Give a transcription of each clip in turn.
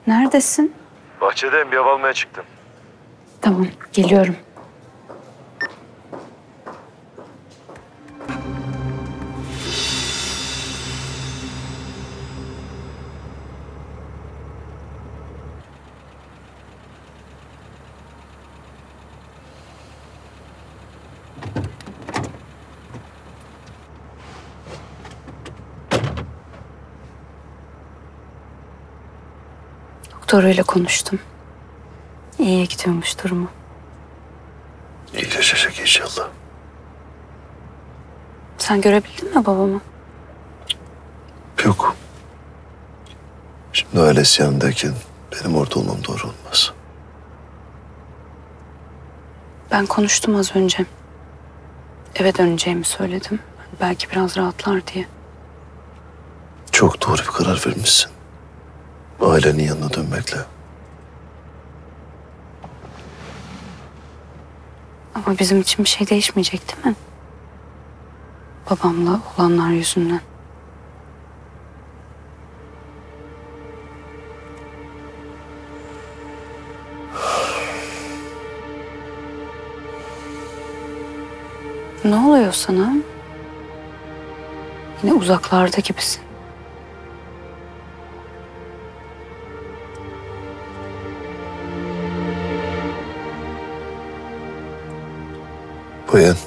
Neredesin? Bahçedeyim, bir hava almaya çıktım. Tamam, geliyorum. Doktoruyla konuştum. İyiye gidiyormuş durumu. İyileşecek inşallah. Sen görebildin mi babamı? Yok. Şimdi ailesi yanındayken benim orada olmam doğru olmaz. Ben konuştum az önce. Eve döneceğimi söyledim. Belki biraz rahatlar diye. Çok doğru bir karar vermişsin. Ailenin yanına dönmekle. Ama bizim için bir şey değişmeyecek değil mi? Babamla olanlar yüzünden. Ne oluyor sana? Yine uzaklarda gibisin. Bayan.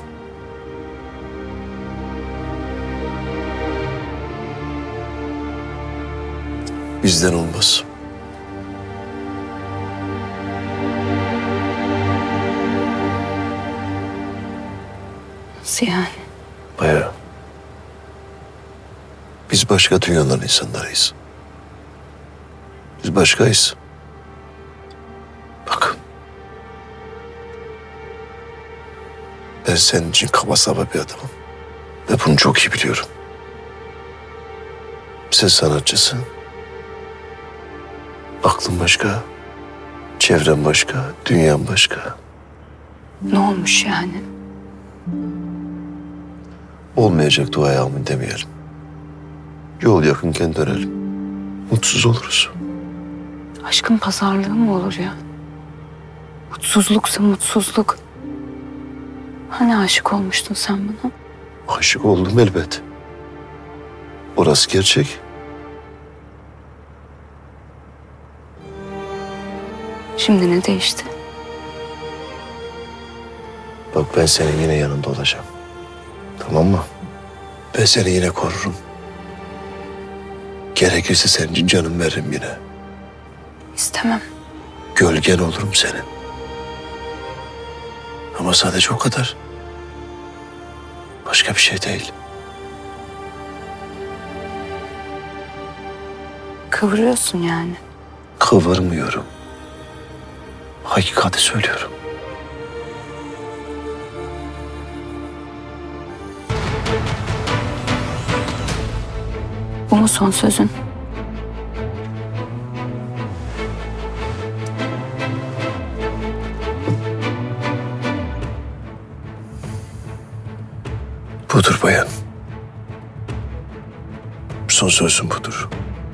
Bizden olmaz. Nasıl yani? Bayağı. Biz başka dünyaların insanlarıyız. Biz başkayız. Bak. Ben senin için kaba saba bir adamım. Ve bunu çok iyi biliyorum. Sen sanatçısın. Aklın başka. Çevren başka. Dünyan başka. Ne olmuş yani? Olmayacak duaya amin demeyelim. Yol yakınken dönelim. Mutsuz oluruz. Aşkın pazarlığı mı olur ya? Mutsuzluksa mutsuzluk. Hani aşık olmuştun sen bana? Aşık oldum elbet. Orası gerçek. Şimdi ne değişti? Bak ben senin yine yanında olacağım. Tamam mı? Ben seni yine korurum. Gerekirse senin için canım veririm yine. İstemem. Gölgen olurum senin. Ama sadece o kadar. Başka bir şey değil. Kıvırıyorsun yani. Kıvırmıyorum. Hakikati söylüyorum. Bu mu son sözün? Budur bayan. Son sözüm budur.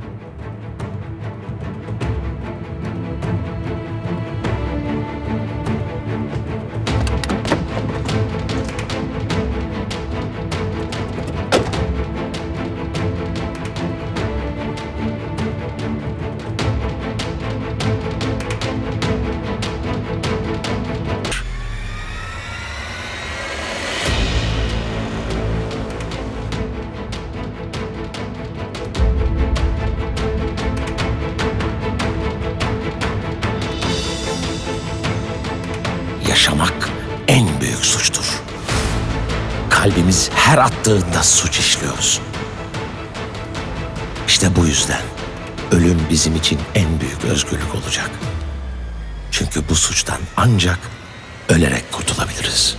Yaşamak en büyük suçtur. Kalbimiz her attığında suç işliyoruz. İşte bu yüzden ölüm bizim için en büyük özgürlük olacak. Çünkü bu suçtan ancak ölerek kurtulabiliriz.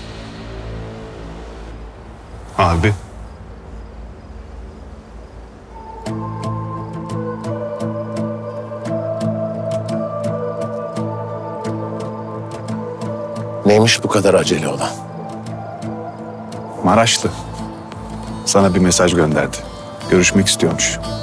Abi. Neymiş bu kadar acele olan? Maraşlı. Sana bir mesaj gönderdi. Görüşmek istiyormuş.